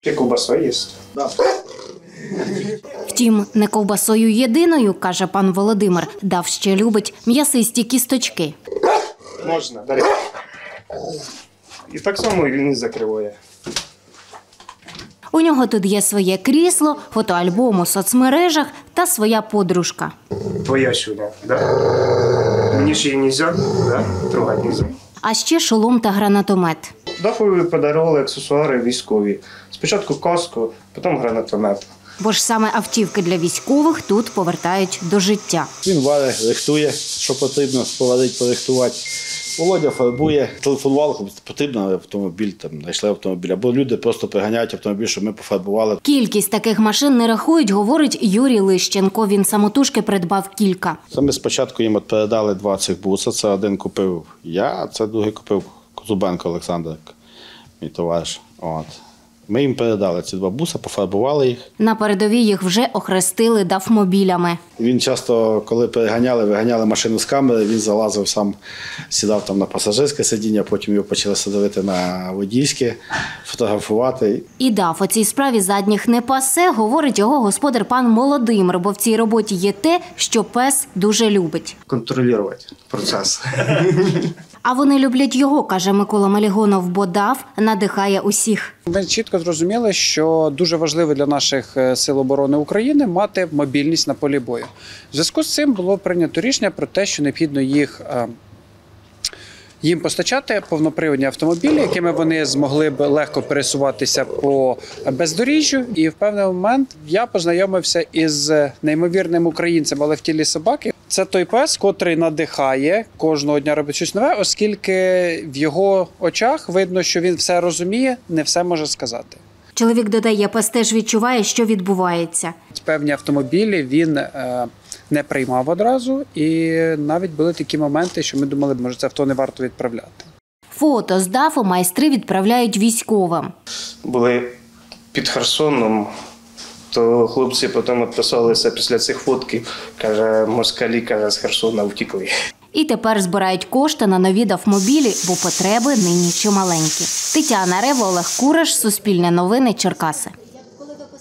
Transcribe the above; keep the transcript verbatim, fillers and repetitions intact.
І ковбаса є. Да. Втім, не ковбасою єдиною, каже пан Володимир, Дав ще любить м'ясисті кісточки. Можна, бери. І так само він і закриває. У нього тут є своє крісло, фотоальбом у соцмережах та своя подружка. Твоя сюди, да? Мені ж її не можна, да? Трогати не можна. А ще шолом та гранатомет. Дафові подарували аксесуари військові. Спочатку каску, потім гранатомет. Бо ж саме автівки для військових тут повертають до життя. Він варить, рихтує, що потрібно, поварити, порихтувати. Володя фарбує, телефонував, потрібно автомобіль, там, знайшли автомобіль. Або люди просто приганяють автомобіль, щоб ми пофарбували. Кількість таких машин не рахують, говорить Юрій Лищенко. Він самотужки придбав кілька. Ми спочатку їм от передали два цих буса. Це один купив я, а це другий купив Зубенко Олександр, мій товариш. От. Ми їм передали ці два буса, пофарбували їх. На передовій їх вже охрестили дафмобілями. Він часто, коли переганяли, виганяли машину з камери, він залазив сам, сідав там на пасажирське сидіння, потім його почали садити на водійське, фотографувати. І даф у цій справі задніх не пасе, говорить його господар пан Володимир, бо в цій роботі є те, що пес дуже любить. Контролювати процес. А вони люблять його, каже Микола Малігонов, бо даф надихає усіх. Ми чітко зрозуміли, що дуже важливо для наших сил оборони України мати мобільність на полі бою. В зв'язку з цим було прийнято рішення про те, що необхідно їх їм постачати повноприводні автомобілі, якими вони змогли б легко пересуватися по бездоріжжю. І в певний момент я познайомився із неймовірним українцем, але в тілі собаки. Це той пес, котрий надихає, кожного дня робить щось нове, оскільки в його очах видно, що він все розуміє, не все може сказати. Чоловік додає, пес теж відчуває, що відбувається. Певні автомобілі він е, не приймав одразу, і навіть були такі моменти, що ми думали, може це авто не варто відправляти. Фото з дафу майстри відправляють військовим. Були під Херсоном, то хлопці потім відписалися після цих фотків, каже, москалі, каже, з Херсона втікли. І тепер збирають кошти на нові дафмобілі, бо потреби нині чималенькі. Тетяна Рева, Олег Кураш, Суспільне новини, Черкаси.